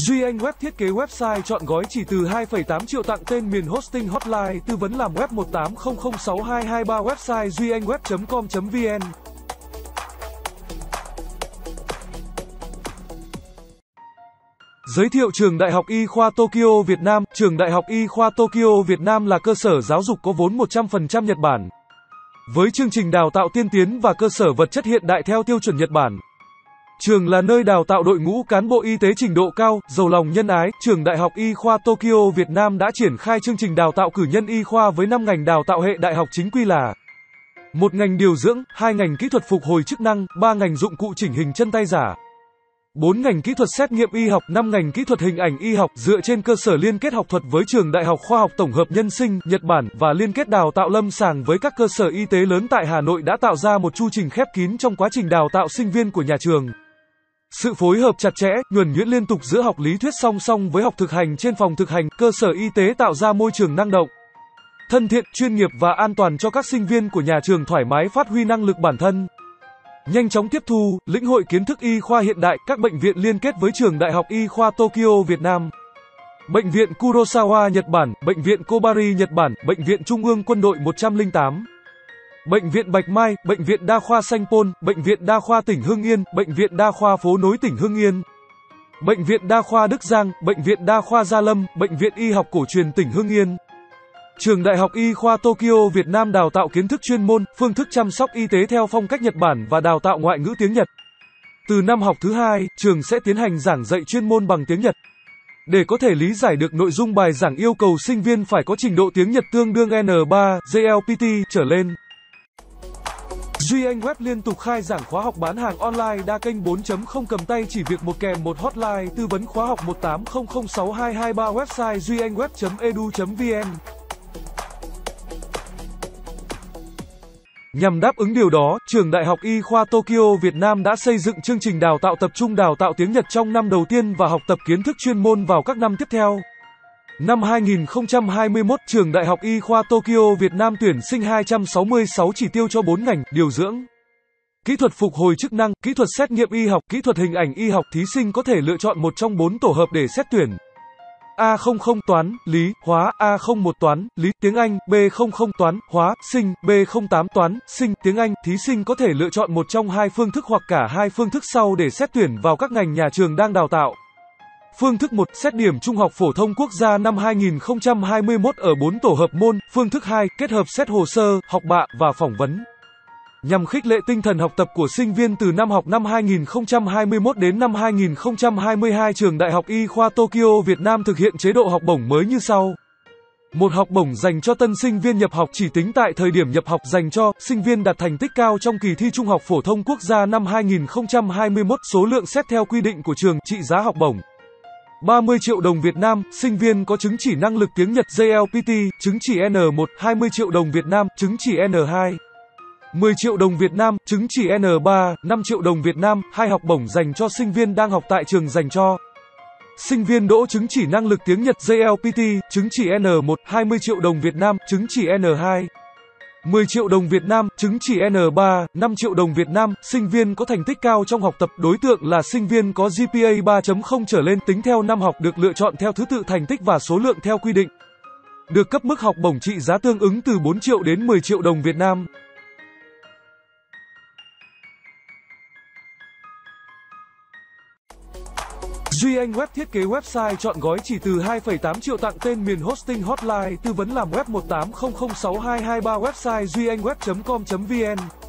Duy Anh Web thiết kế website chọn gói chỉ từ 2,8 triệu tặng tên miền hosting hotline tư vấn làm web 18006223 website duyanhweb.com.vn. Giới thiệu Trường Đại học Y khoa Tokyo Việt Nam. Trường Đại học Y khoa Tokyo Việt Nam là cơ sở giáo dục có vốn 100% Nhật Bản, với chương trình đào tạo tiên tiến và cơ sở vật chất hiện đại theo tiêu chuẩn Nhật Bản. Trường là nơi đào tạo đội ngũ cán bộ y tế trình độ cao, giàu lòng nhân ái. Trường Đại học Y khoa Tokyo Việt Nam đã triển khai chương trình đào tạo cử nhân y khoa với 5 ngành đào tạo hệ đại học chính quy là: 1 ngành điều dưỡng, 2 ngành kỹ thuật phục hồi chức năng, 3 ngành dụng cụ chỉnh hình chân tay giả, 4 ngành kỹ thuật xét nghiệm y học, 5 ngành kỹ thuật hình ảnh y học. Dựa trên cơ sở liên kết học thuật với Trường Đại học Khoa học Tổng hợp Nhân sinh, Nhật Bản và liên kết đào tạo lâm sàng với các cơ sở y tế lớn tại Hà Nội đã tạo ra một chu trình khép kín trong quá trình đào tạo sinh viên của nhà trường. Sự phối hợp chặt chẽ, nhuần nhuyễn liên tục giữa học lý thuyết song song với học thực hành trên phòng thực hành, cơ sở y tế tạo ra môi trường năng động, thân thiện, chuyên nghiệp và an toàn cho các sinh viên của nhà trường thoải mái phát huy năng lực bản thân, nhanh chóng tiếp thu, lĩnh hội kiến thức y khoa hiện đại. Các bệnh viện liên kết với Trường Đại học Y khoa Tokyo Việt Nam: Bệnh viện Kurosawa Nhật Bản, Bệnh viện Kobari Nhật Bản, Bệnh viện Trung ương Quân đội 108, Bệnh viện Bạch Mai, Bệnh viện Đa khoa Sanh Pôn, Bệnh viện Đa khoa tỉnh Hưng Yên, Bệnh viện Đa khoa Phố Nối tỉnh Hưng Yên, Bệnh viện Đa khoa Đức Giang, Bệnh viện Đa khoa Gia Lâm, Bệnh viện Y học cổ truyền tỉnh Hưng Yên. Trường Đại học Y khoa Tokyo Việt Nam đào tạo kiến thức chuyên môn, phương thức chăm sóc y tế theo phong cách Nhật Bản và đào tạo ngoại ngữ tiếng Nhật. Từ năm học thứ 2, trường sẽ tiến hành giảng dạy chuyên môn bằng tiếng Nhật. Để có thể lý giải được nội dung bài giảng yêu cầu sinh viên phải có trình độ tiếng Nhật tương đương N3, JLPT trở lên. Duy Anh Web liên tục khai giảng khóa học bán hàng online đa kênh 4.0 cầm tay chỉ việc một kèm một hotline tư vấn khóa học 18006223 website duyanhweb.edu.vn. Nhằm đáp ứng điều đó, Trường Đại học Y khoa Tokyo Việt Nam đã xây dựng chương trình đào tạo tập trung đào tạo tiếng Nhật trong năm đầu tiên và học tập kiến thức chuyên môn vào các năm tiếp theo. Năm 2021, Trường Đại học Y khoa Tokyo Việt Nam tuyển sinh 266 chỉ tiêu cho 4 ngành: điều dưỡng, kỹ thuật phục hồi chức năng, kỹ thuật xét nghiệm y học, kỹ thuật hình ảnh y học. Thí sinh có thể lựa chọn một trong 4 tổ hợp để xét tuyển: A00 toán, lý, hóa, A01 toán, lý, tiếng Anh, B00 toán, hóa, sinh, B08 toán, sinh, tiếng Anh. Thí sinh có thể lựa chọn một trong 2 phương thức hoặc cả 2 phương thức sau để xét tuyển vào các ngành nhà trường đang đào tạo. Phương thức 1, xét điểm Trung học phổ thông quốc gia năm 2021 ở 4 tổ hợp môn. Phương thức 2, kết hợp xét hồ sơ, học bạ và phỏng vấn. Nhằm khích lệ tinh thần học tập của sinh viên từ năm học năm 2021 đến năm 2022, Trường Đại học Y khoa Tokyo Việt Nam thực hiện chế độ học bổng mới như sau. 1 học bổng dành cho tân sinh viên nhập học chỉ tính tại thời điểm nhập học dành cho sinh viên đạt thành tích cao trong kỳ thi Trung học phổ thông quốc gia năm 2021, số lượng xét theo quy định của trường, trị giá học bổng 30 triệu đồng Việt Nam, sinh viên có chứng chỉ năng lực tiếng Nhật JLPT, chứng chỉ N1, 20 triệu đồng Việt Nam, chứng chỉ N2, 10 triệu đồng Việt Nam, chứng chỉ N3, 5 triệu đồng Việt Nam. 2 học bổng dành cho sinh viên đang học tại trường dành cho sinh viên đỗ chứng chỉ năng lực tiếng Nhật JLPT, chứng chỉ N1, 20 triệu đồng Việt Nam, chứng chỉ N2, 10 triệu đồng Việt Nam, chứng chỉ N3, 5 triệu đồng Việt Nam. Sinh viên có thành tích cao trong học tập, đối tượng là sinh viên có GPA 3.0 trở lên, tính theo năm học, được lựa chọn theo thứ tự thành tích và số lượng theo quy định. Được cấp mức học bổng trị giá tương ứng từ 4 triệu đến 10 triệu đồng Việt Nam. Duy Anh Web thiết kế website chọn gói chỉ từ 2,8 triệu tặng tên miền hosting hotline tư vấn làm web 18006223 website duyanhweb.com.vn.